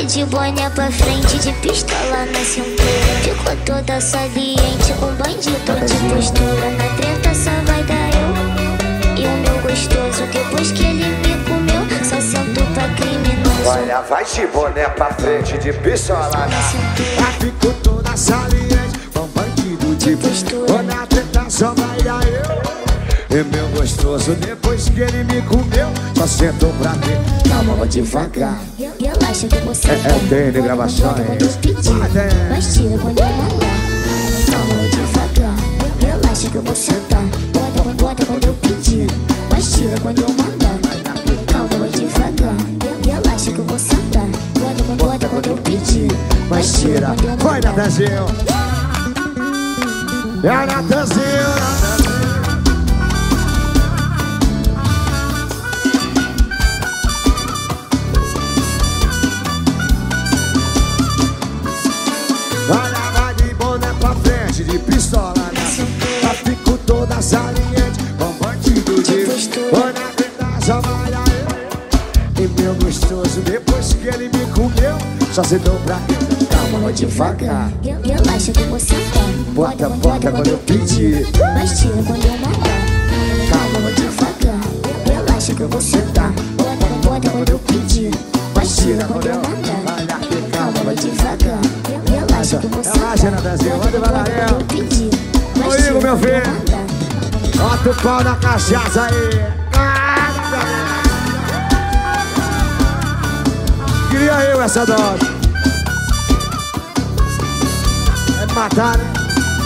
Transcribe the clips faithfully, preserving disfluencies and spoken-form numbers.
de boné pra frente, de pistola na cintura. Ficou toda saliente, com bandido de postura. Na treta só vai dar eu e o meu gostoso. Depois que ele me comeu, só sento pra criminoso. Olha, vai de boné pra frente, de pistola na cintura. Ficou toda saliente, com bandido de postura. Na treta só vai dar eu e meu gostoso. Depois que ele me comeu, só sentou pra mim. Calma, vou devagar. Relaxa que você é, é, tem de gravações. Quando eu pedir, mas tira quando eu mandar. Calma, vou devagar. Relaxa que eu vou sentar. Bota, bota quando eu pedir, mas tira quando eu mandar. Calma, vou devagar. Relaxa que eu vou sentar. Bota, bota quando eu pedir, mas tira quando eu mandar. Vai, Natanzinho. É a Natanzinho. Olha, vai de boné pra frente, de pistola na cintura. Fico toda saliente, com bandido de postura. Na treta só vai dar eu e meu gostoso. Depois que ele me comeu, só sentou pra mim. Calma, vou devagar. Relaxa que eu vou sentar. Bota, bota quando eu pedir, mas tira quando eu mandar. Calma, vou devagar. Relaxa que eu vou sentar. Bota, bota quando eu pedir, mas tira quando eu mandar. Calma, vou devagar. Relaxa que eu vou sentar. Relaxa, Natanzinho, vai devagarinho. Comigo, meu filho. Bota o pau na cachaça aí. Queria eu essa dose. É matar, né?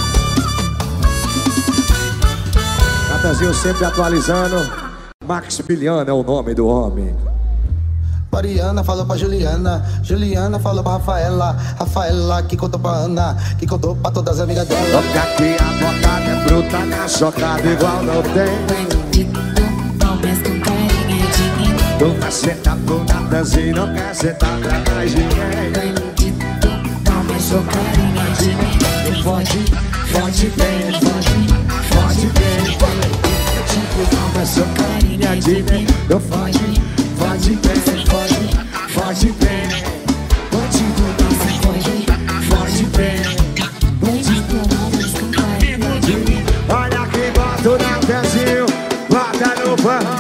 Natanzinho sempre atualizando. Maximiliano é o nome do homem. Mariana falou pra Juliana, Juliana falou pra Rafaela, Rafaela que contou pra Ana, que contou pra todas as amigas dela. Toca aqui a bocada é bruta, na chocada igual não tem. Bandido, não pensa com carinha de mim. Tu vai sentar pro Natanzinho, não quer sentar pra mais ninguém. Bandido, não pensa com carinha de mim. Fode, fode bem, fode, fode bem. Bandido, não pensa com carinha de mim. Eu fode, fode bem, fode, fode bem. Bandido, não se fode, fode bem. Bandido, não pensa com carinha de mim. Olha que bota o Natanzinho, bota no pão.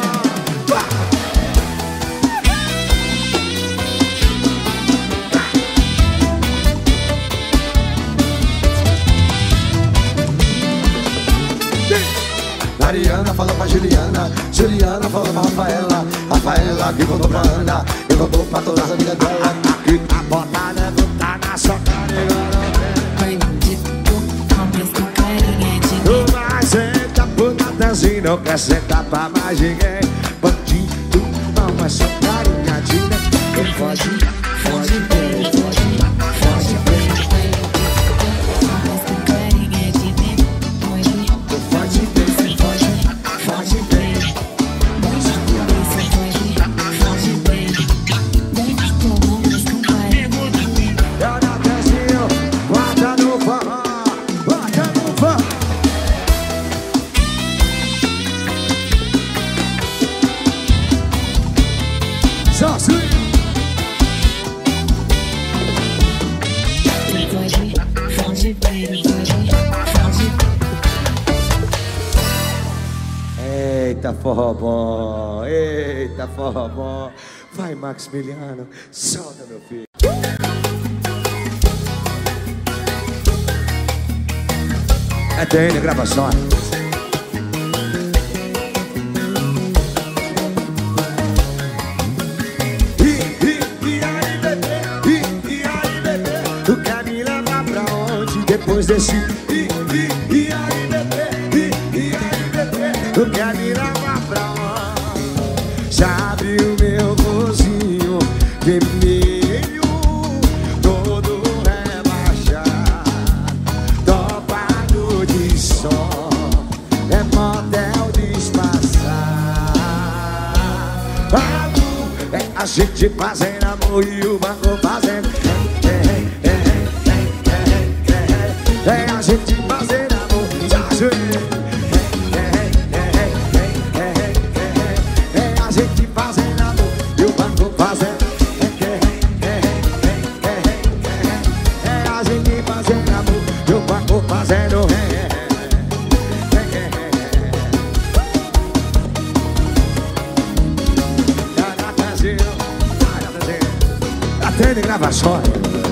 Mariana falou pra Juliana, Juliana falou pra Rafaela, Rafaela que contou pra Ana, que contou pra todas as amigas dela. Aqui a botada não tá na socada igual não tem. Bandido, não pensa com carinha de mim. Tu vai sentar pro Natanzinho, não quer sentar pra mais ninguém. Bandido, não é só carinha de ninguém. Ele fode, fode bem, fode, fode bem. Não pensa com carinha de mim. Fode bem, fode, fode bem. Bandido, pensa fode, fode bem. Bandido, não pensa com carinha de mim. É o Natanzinho, bota no forró, bota no forró. Só assim. Fode, fode bem, fode, fode Eita, forró bom, eita, forró bom. Vai, Maximiliano, solta, meu filho. É T N Gravações. E, e, e aí, bebê, e, e aí, bebê, tu quer me levar pra onde depois desse? E, e, e aí, bebê, e, e aí, bebê, tu quer me levar pra onde? Já abriu meu cozinho vermelho, todo rebaixado, topado de sol, é motel disfarçado. É a gente fazendo amor e o banco fazendo. É a gente fazendo amor e a gente. É a gente fazendo amor e o banco fazendo. Atende gravações.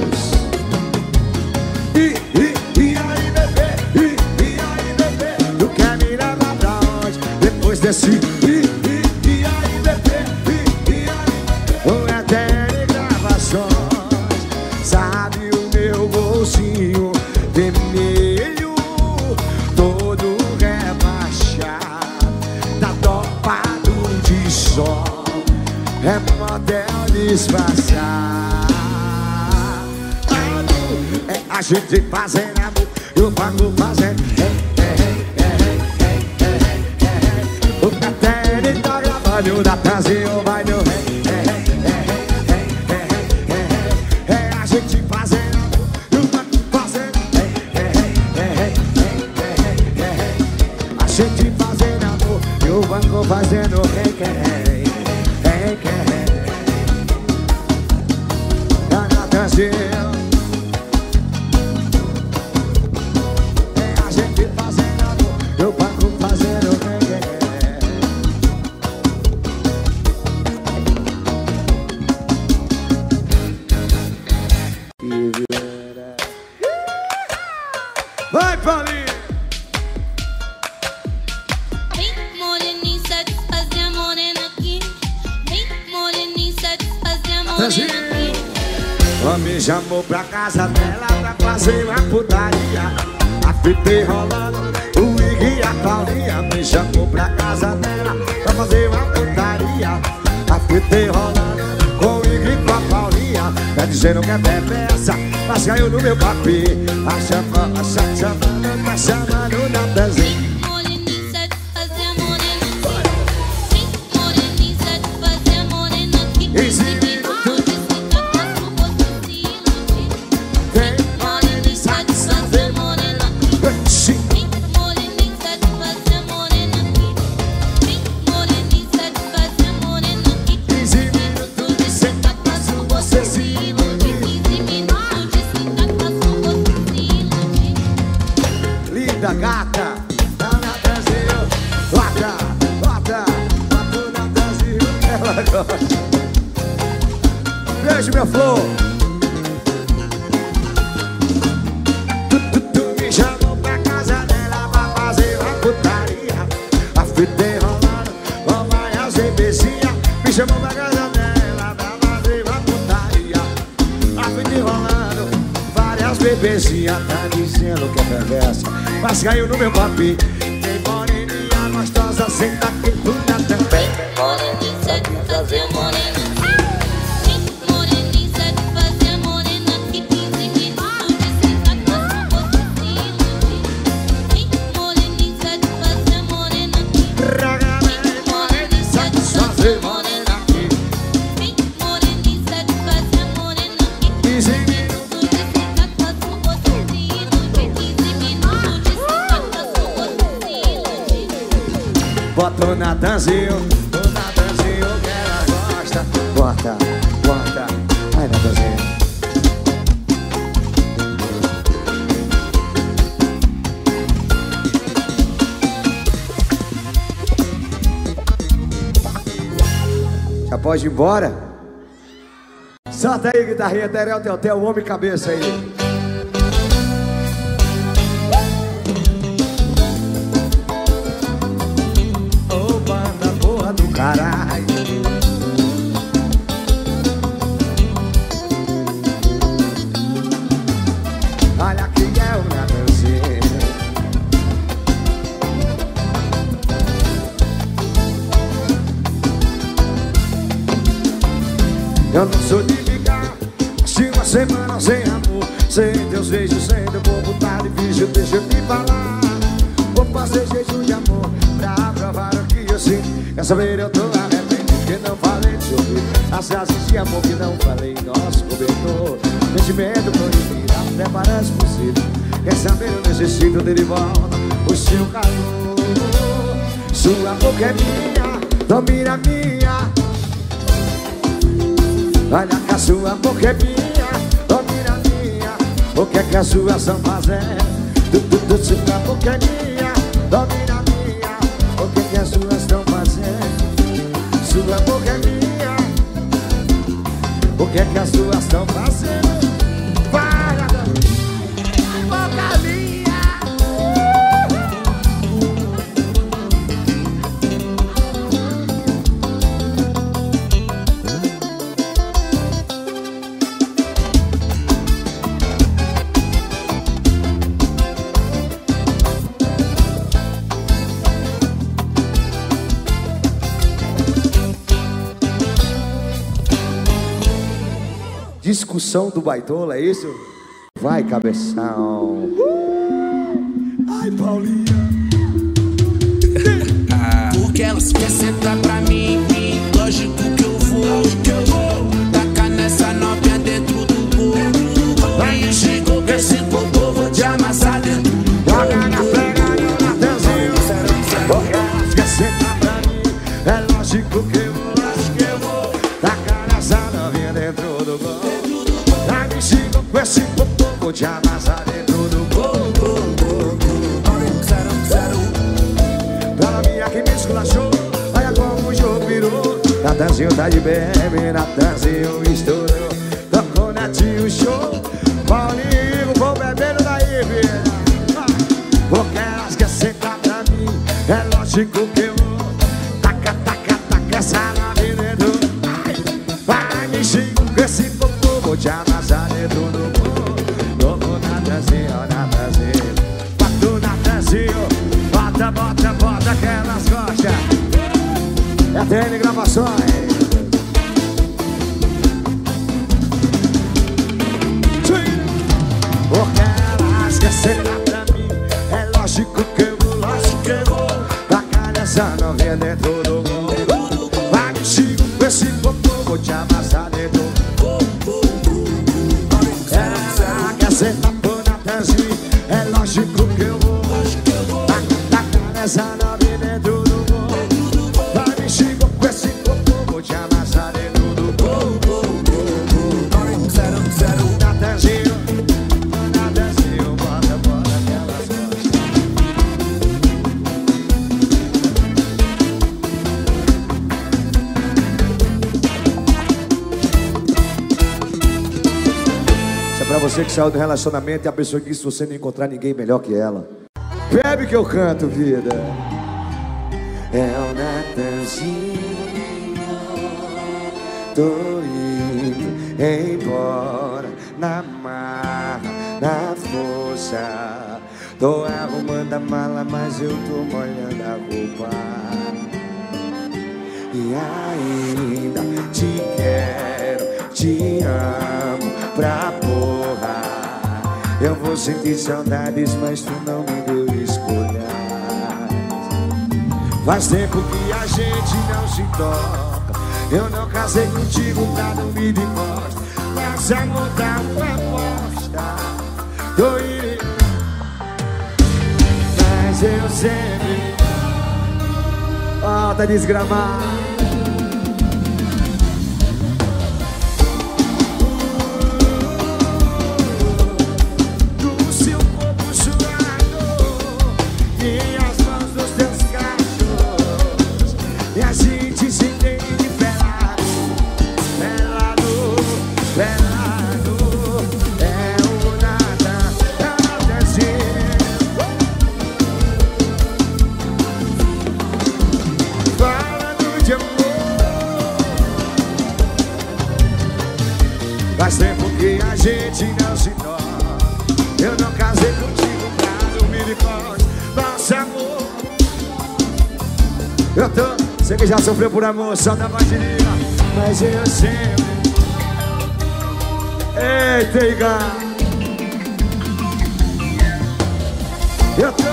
E, e, e aí, bebê? E, e aí, bebê? Tu quer me levar pra onde? Depois desse. E, e, e aí, bebê? E, e aí? O Atende gravações. Sabe o meu bolsinho vermelho, todo rebaixado, tá topado de sol. É motel disfarçado. É a gente fazendo amor e o pago fazendo. É, é, é, é, é, é, é. O Catene tá gravando da Brasil, vai no ré. É, é, é, é, é, é, é. A gente fazendo amor e o pago fazendo. É, é, é, é, é, é. A gente fazendo amor e o banco fazendo. É, é. É a gente fazendo amor, eu pago fazendo o que quer. Vai, Paulinho! Vem, moreninha, satisfazer a morena aqui. Vem, moreninha, satisfazer a morena aqui. Me chamou pra casa dela pra fazer uma putaria. A fita rolando, o Iggy e a Paulinha. Me chamou pra casa dela pra fazer uma putaria. A fita rolando, com o Iggy e com a Paulinha. Tá dizendo que é bebeça, mas caiu no meu papi. A chamando, a chamando, tá chamando na pezinha. Moreninha, satisfazer a morena aqui. Vem, moreninha, satisfazer a morena aqui. Gata, tá na Brasil. Bota, bota, bota na Brasil. Ela gosta. Beijo, minha flor. Tu, tu, tu me chamou pra casa dela pra fazer uma putaria. A fita enrolando, com várias bebezinhas. Me chamou pra casa dela pra fazer uma putaria. A fita enrolando, várias bebezinhas. Tá dizendo que é perversa, mas caiu no meu papi. Tem moreninha gostosa, senta aqui tudo também. Moreninha, satisfazer a morena aqui. Vem, moreninha, satisfazer a morena aqui. quinze minutos de sentar com a sua gostosinha. Vem, moreninha, satisfazer a morena aqui. Vem, moreninha, satisfazer a morena aqui. Vem, moreninha, satisfazer a morena aqui. quinze minutos de sentar com a sua gostosinha. quinze minutos de sentar com a sua gostosinha. Bota o Natanzinho, o Natanzinho que ela gosta. Bota, bota, ai Natanzinho. Já pode ir embora? Solta aí, guitarrinha, Terel, Teotel, homem cabeça aí. Ô, banda boa do caralho. Olha quem é o Natanzinho. Eu não sou de ficar assim uma semana sem amor, sem teus beijos, sem teu corpo tá difícil, deixa eu te falar. Vou fazer jejum de amor pra provar o que eu sinto. Quer saber, eu tô arrependido que não falei de ouvir as frases de amor que não falei em nosso cobertor. Sentimento proibido, até parece possível. Quer saber, eu necessito dele de volta o seu calor. Sua boca é minha, domina a minha. Olha que a sua boca é minha, domina a minha. O que é que as suas estão fazendo? Tu, tu, tu, sua boca é minha, domina a minha. O que é que as suas estão fazendo? Sua boca é minha, O que é que as duas estão fazendo? Vai, bocalinha. Discussão do baitola, é isso? Vai, cabeção. Ai, Paulinha. Porque elas querem sentar pra mim, lógico que eu vou, que eu vou tacar nessa novinha dentro do bolo. Aí chegou que esse popô, vou te amassar dentro do bolo. Joga na frega, no Natanzinho. Porque elas querem sentar pra mim, é lógico que eu vou, lógico que eu vou tacar nessa novinha dentro do bolo. Aí me chegou com esse popô, vou te amassar dentro do bolo. Pra minha que me esculachou, olha como o jogo virou. Natanzinho tá de bebe, Natanzinho estourou. Tocou netinho show, Paulinho, vou bebendo daí, filha. Porque elas querem sentar pra mim, é lógico que eu vou. Taca, taca, taca essa nave dentro. Vai, me xingo com esse popô, vou te amassar dentro do bolo. Tocou Natanzinho, Natanzinho, bota Natanzinho, bota, bota, bota que elas gostam. É T N Gravações. Porque elas querem sentar pra mim, é lógico que eu vou, lógico que eu vou tacar nessa novinha dentro do bolo. Vai, me xingo com esse popô, vou te amassar dentro do bolo. Ela quer sentar pro Natanzinho, é lógico que eu vou tacar nessa novinha dentro do bolo. Vai, me xingo com esse popô, vou te amassar dentro do bolo. Natanzinho, Natanzinho, bota, bota que elas gostam. Isso é pra você que saiu do relacionamento e a pessoa que disse você não encontrar ninguém melhor que ela. Bebe que eu canto, vida. É o Natanzinho, tô indo embora na marra, na força. Tô arrumando a mala, mas eu tô molhando a roupa. E ainda te quero, te amo pra porra. Eu vou sentir saudades, mas tu não me deu escolha. Faz tempo que a gente não se toca. Eu não casei contigo pra não me de costa. Mas amor tá uma aposta. Tô indo, mas eu sempre volta a desgramar. Faz tempo que a gente não se toca. Eu não casei contigo pra dormir de costas. Nossa amor, eu tô, você que já sofreu por amor, solta a bateria. Mas eu sempre, eita, Iga, eu tô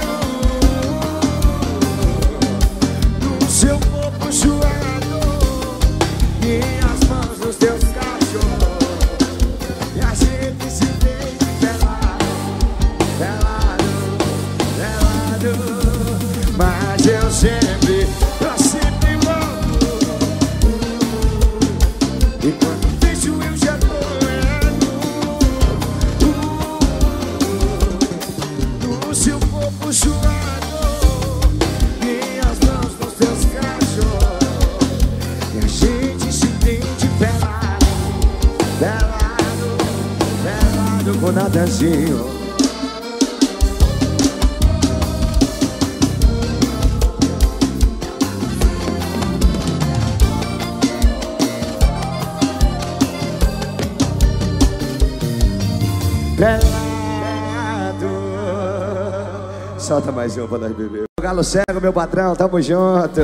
no, no seu corpo suado, minhas mãos nos teus cachorros. E a gente se deita pelado, pelado, pelado. Mas eu sempre, eu sempre volto. E quando deixo eu já tô errado. No seu corpo o Natanzinho. Pelado. Solta mais um pra nós beber. Galo cego, meu patrão, tamo junto.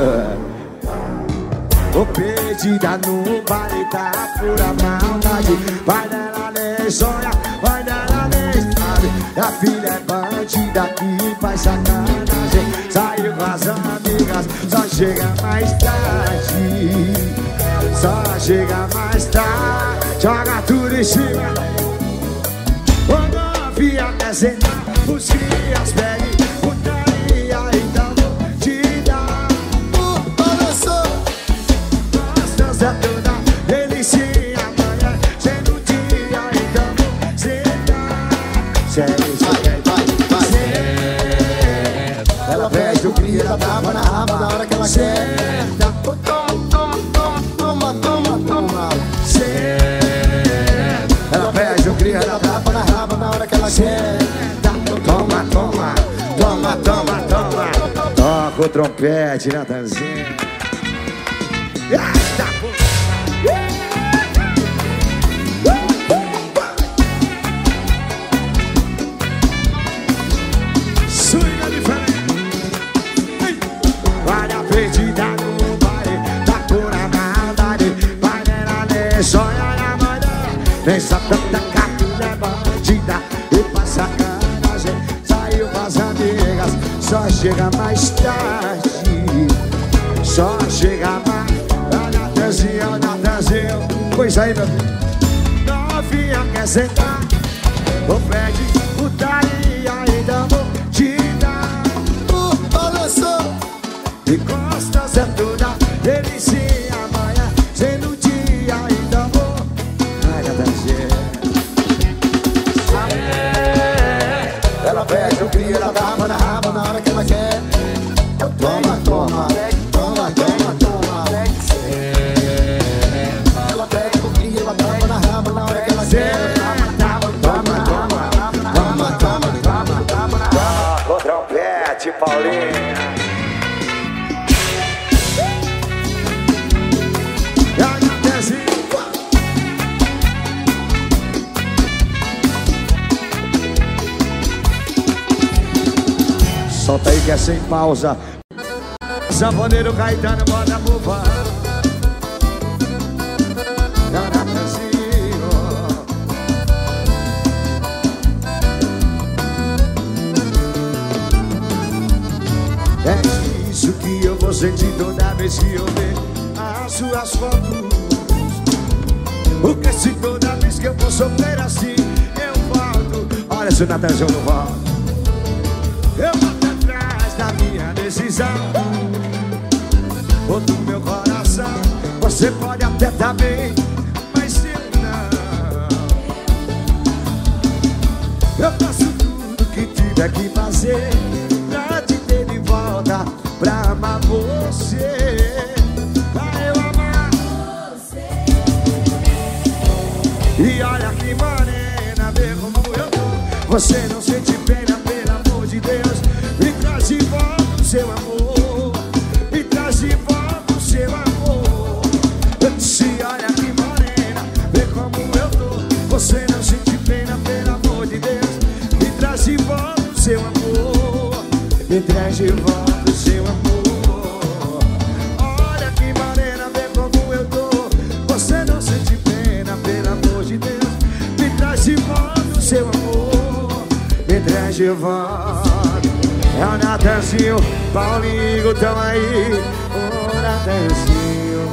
O perdida no baile tá pura maldade. Vai nela nem sonha, vai nela nem sabe. A filha é bandida que faz sacanagem. Saiu com as amigas, só chega mais tarde. Só chega mais tarde. Joga tudo em cima. Ô novinha quer sentar, os crias pedem putaria, então vou te dar. Olha só, gostosa toda, delicinha amanhã, sendo dia, então vou sentar. Sério, vai, vai, vai. Ela pede o cria, ela tava na raba na hora que ela quer. Toma, toma, toma, toma, toma. Ela pede o cria, ela tava na raba na hora que ela quer. Toma, toma, toma, toma, toma. Toca o trompete, Natanzinho. Eita, swinga diferente. Vai a perdida no baile, tá pura maldade. Vai nela, nem sonha na manhã. Nem sabe tanta capilha é bandida e passa sacanagem. Saiu com as amigas, só chega mais tarde. Só chega mais. Ó Natanzinho, ó Natanzinho. Pois aí, meu filho. Novinha quer sentar, ou pede putaria, então vou te dar. Uh, olha só. E costas é toda delicinha amanhã, sendo dia, então vou. Ai, Natanzinho. Ela pede o cria, ela tava na raba na hora que ela quer. Toma, toma, toma, toma, toma. Ela pede o cria, ela tava na raba na hora que ela quer. Toma, toma, toma, toma, toma, toma. Toca o trompete, Paulinha. Solta aí que é sem pausa. Sanfoneiro Caetano, bota pro fã. Natanzinho. É isso que eu vou sentir toda vez que eu ver as suas fotos. Porque se toda vez que eu vou sofrer assim, eu volto. Olha se o Natanzinho não volta. Eu volto atrás da minha decisão. Ou do meu coração. Você pode até tá bem, mas eu não. Eu faço tudo que tiver que fazer pra te ter de volta, pra amar você, pra eu amar você. E olha que morena, vê como eu tô. Você não sente pena, pelo amor de Deus. Me traz de volta o seu amor. Me traz de volta o seu amor. Eu disse, olha que morena, vê como eu tô. Você não sente pena, pelo amor de Deus. Me traz de volta o seu amor. Me traz de volta o seu amor. Olha que morena, vê como eu tô. Você não sente pena, pelo amor de Deus. Me traz de volta o seu amor. Me traz de volta. É o Natanzinho, Paulinho, tamo aí. O Natanzinho.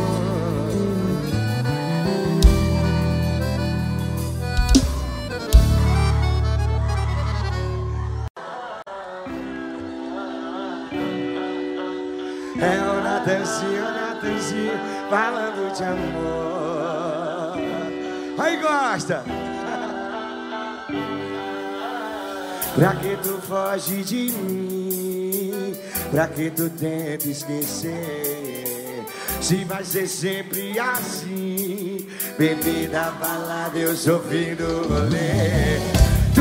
É o Natanzinho, Natanzinho, falando de amor. Aí gosta. Pra que tu foge de mim? Pra que tu tenta esquecer? Se vai ser sempre assim, bebida, balada, eu sofrendo rolê.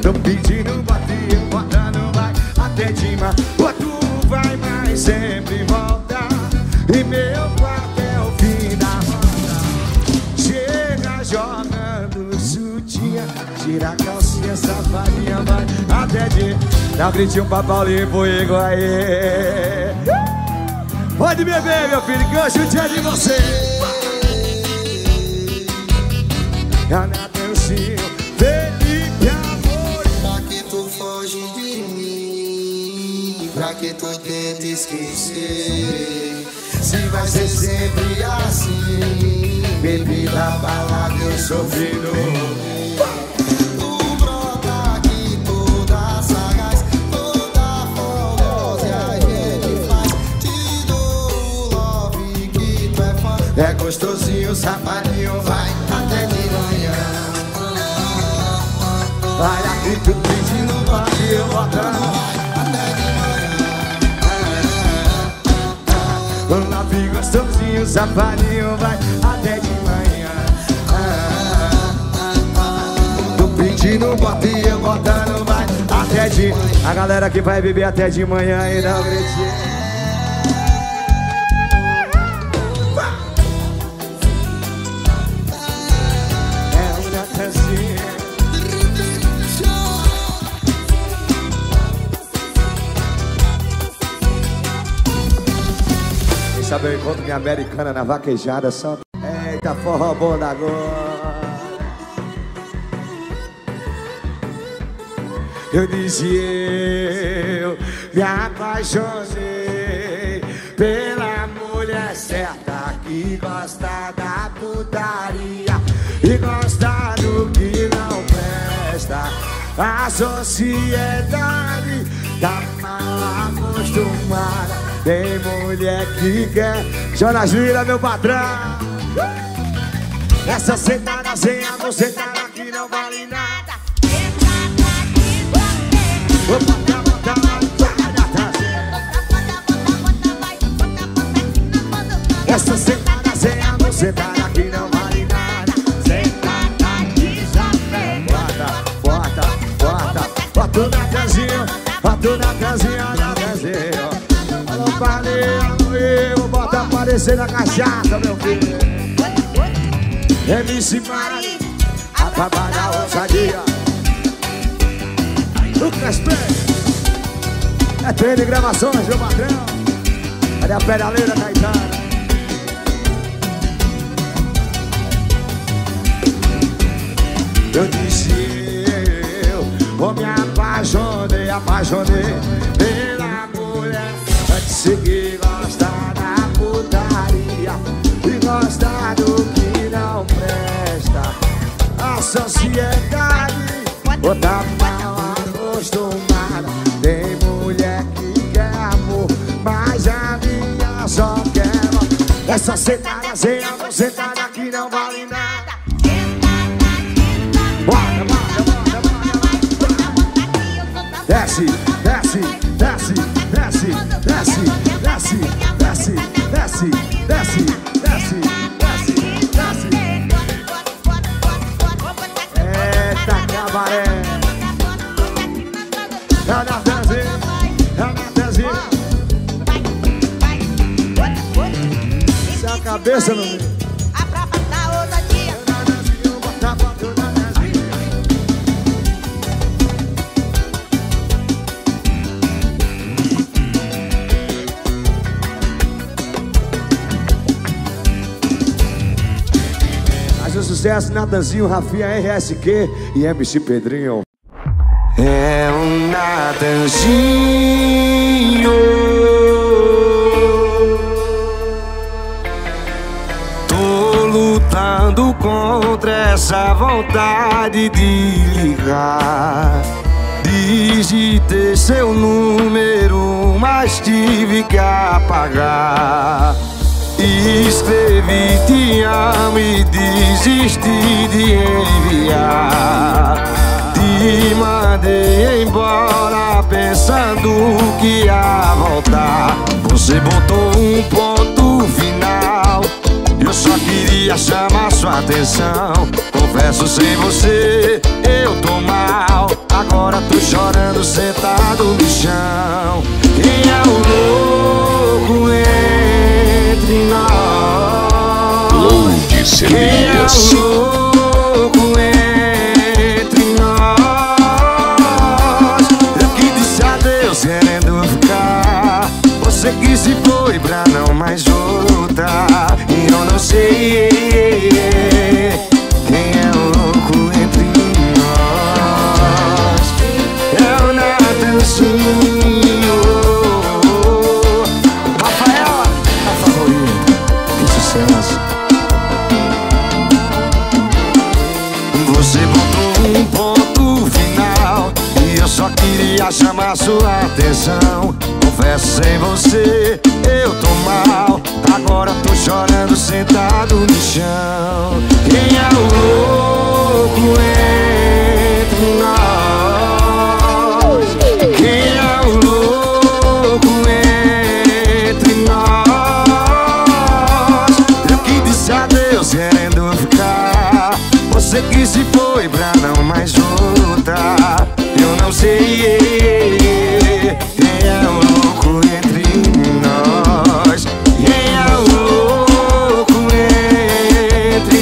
Tô pedindo bate, eu botando vai até de manhã. Ou tu vai, mas sempre volta. E meu quarto é o fim da roda. Chega jogando sutiã, tira a calcinha, safadinha, vai até de. Dá um gritinho pra Paulinho pro Igor aí. Pode beber, meu filho, que hoje o dia é de você. Anatanzinho, Felipe Amor. Pra que tu foge de mim? Pra que tu tenta esquecer? Se vai ser sempre assim, bebida, balada, eu sofrido. Tu brota aqui toda sagaz, toda fogosa, e a gente faz. Te dou o love que tu é fã. É gostosinho, safadinho, vai até de manhã. Vai aqui, tu pedindo bate, eu botando Até de manhã. Love gostosinho, safadinho, vai até de manhã. Tô pedindo bate, eu botando vai até de. A galera que vai beber até de manhã e não gritinho. Sabe, eu encontro minha americana na vaquejada, só. Eita, forró bom da agora. Eu disse, eu me apaixonei pela mulher certa que gosta da putaria e gosta do que não presta. A sociedade tá mal acostumada. Tem mulher que quer. Jonas Lira, meu patrão. Essa sentada sem amor, sentada que não vale nada. Vou botar, botar, essa sentada sem amor, sentada que não vale nada. Sentada que já pega. Bota, bota, bota. Bota na casinha, bota na casinha, na casinha. Alô, valeu, eu bota aparecer na cachaça, meu filho. M C Mari, a babá da ousadia. Lucas Pérez, é treino de gravações, meu patrão. Olha a pedaleira da Itália. Eu disse, eu vou me apaixonei, apaixonei pela mulher que gosta da putaria e gosta do que não presta. A sociedade tá mal acostumada. Tem mulher que quer amor, mas a minha só quer. Essa sentada sem amor, sentada que não vale nada. Bora, bora, bora, bora, bora. Desce, desce, desce, desce, desce, desce, desce, desce, desce, desce, desce, desce. Eita, cabaré. É na Tezinha, é na Tezinha. Isso é a cabeça, meu amigo. A prova da ousadia. Mas o sucesso, Natanzinho, Rafinha, R S Q e M C Pedrinho. É um Natanzinho. Tô lutando contra essa vontade de ligar. Digitei seu número, mas tive que apagar. Escrevi te amo e desisti de enviar. Te mandei embora pensando que ia voltar. Você botou um ponto final. Eu só queria chamar sua atenção. Confesso, sem você eu tô mal. Agora chorando sentado no chão. Quem é o louco entre nós? Quem é o louco entre nós? Eu que disse adeus querendo ficar, você que se foi pra não mais voltar. E eu não sei quem é o louco entre nós. É o Natanzinho. Rafaela, a favorita, que sucesso. Você botou um ponto final e eu só queria chamar sua atenção. Confesso, sem você eu tô mal, agora tô chorando sentado no chão. Quem é o louco entre nós? Quem é o louco entre nós? Eu que disse adeus querendo ficar, você que se foi pra não mais voltar. Eu não sei quem é o louco entre nós. Quem é o louco entre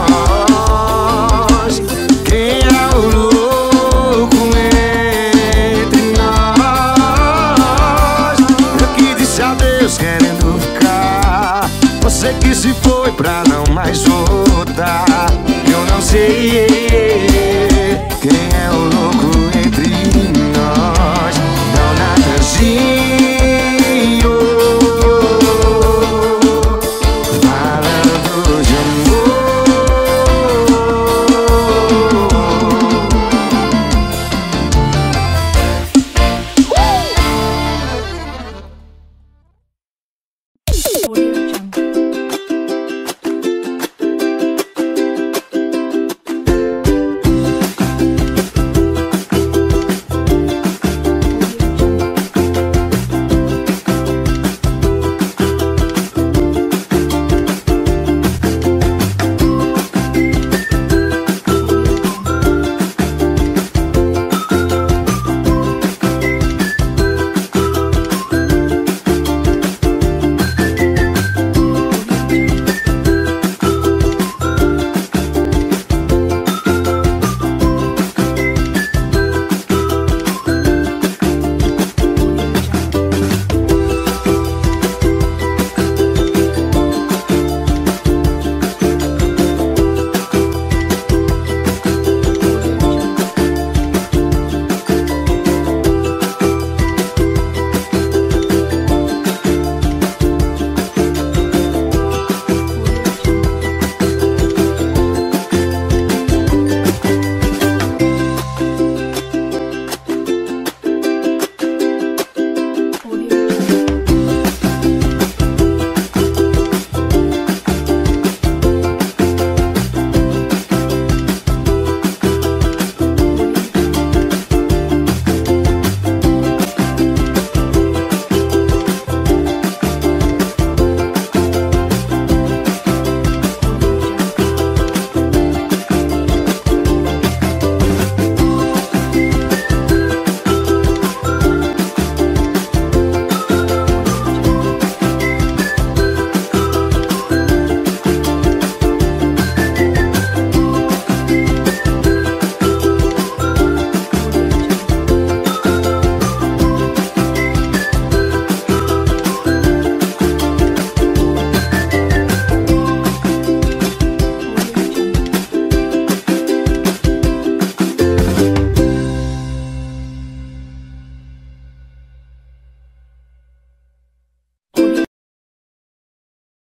nós? Quem é o louco entre nós? Eu que disse adeus querendo ficar, você que se foi pra não mais voltar. Eu não sei